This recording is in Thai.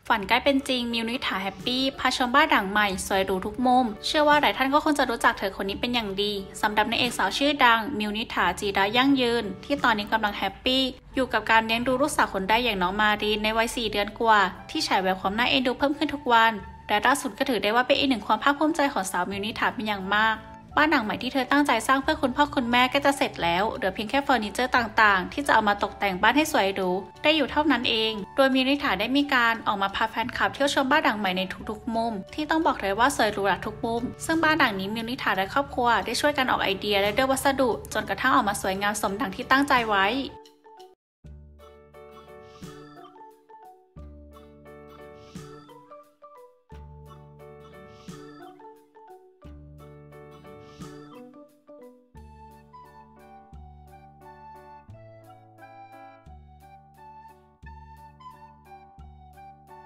ฝันใกล้เป็นจริงมิวนิษฐาแฮปปี้พาชมบ้านหลังใหม่สวยหรูทุกมุมเชื่อว่าหลายท่านก็คงจะรู้จักเธอคนนี้เป็นอย่างดีสำหรับนางเอกสาวชื่อดังมิวนิษฐาจีรายั่งยืนที่ตอนนี้กำลังแฮปปี้อยู่กับการเลี้ยงดูลูกสาวคนได้อย่างน้องมารีนในวัย4 เดือนกว่าที่ฉายแววความน่าเอ็นดูเพิ่มขึ้นทุกวันและล่าสุดก็ถือได้ว่าเป็นอีกหนึ่งความภาคภูมิใจของสาวมิวนิษฐาเป็นอย่างมากบ้านหลังใหม่ที่เธอตั้งใจสร้างเพื่อคุณพ่อคุณแม่ก็จะเสร็จแล้วเหลือเพียงแค่เฟอร์นิเจอร์ต่างๆที่จะเอามาตกแต่งบ้านให้สวยหรูได้อยู่เท่านั้นเองโดยมิวนิษฐาได้มีการออกมาพาแฟนคลับเที่ยวชมบ้านหลังใหม่ในทุกๆมุมที่ต้องบอกเลยว่าสวยหรูหราทุกมุมซึ่งบ้านหลังนี้มิวนิษฐาและครอบครัวได้ช่วยกันออกไอเดียและด้วยวัสดุจนกระทั่งออกมาสวยงามสมดังที่ตั้งใจไว้